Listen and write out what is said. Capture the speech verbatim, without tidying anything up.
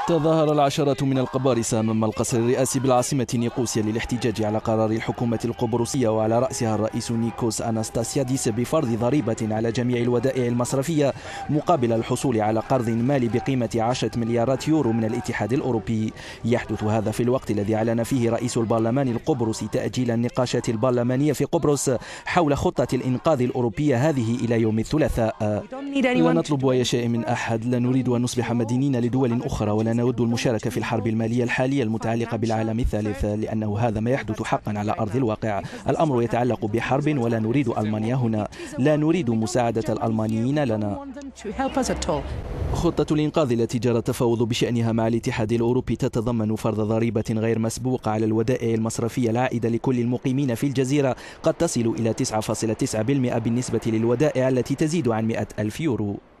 تظاهر العشرات من القبارصة أمام القصر الرئاسي بالعاصمة نيقوسيا للاحتجاج على قرار الحكومة القبرصية وعلى رأسها الرئيس نيكوس أناستاسياديس بفرض ضريبة على جميع الودائع المصرفية مقابل الحصول على قرض مالي بقيمة عشرة مليارات يورو من الاتحاد الأوروبي. يحدث هذا في الوقت الذي أعلن فيه رئيس البرلمان القبرصي تأجيل النقاشات البرلمانية في قبرص حول خطة الإنقاذ الأوروبية هذه إلى يوم الثلاثاء. لا نطلب أي شيء من أحد، لا نريد أن نصبح مدينين لدول أخرى، ولا نود المشاركة في الحرب المالية الحالية المتعلقة بالعالم الثالث، لأنه هذا ما يحدث حقا على أرض الواقع. الأمر يتعلق بحرب ولا نريد ألمانيا هنا، لا نريد مساعدة الألمانيين لنا. خطة الإنقاذ التي جرى التفاوض بشأنها مع الاتحاد الأوروبي تتضمن فرض ضريبة غير مسبوقة على الودائع المصرفية العائدة لكل المقيمين في الجزيرة قد تصل إلى تسعة فاصلة تسعة بالمئة بالنسبة للودائع التي تزيد عن مئة ألف يورو.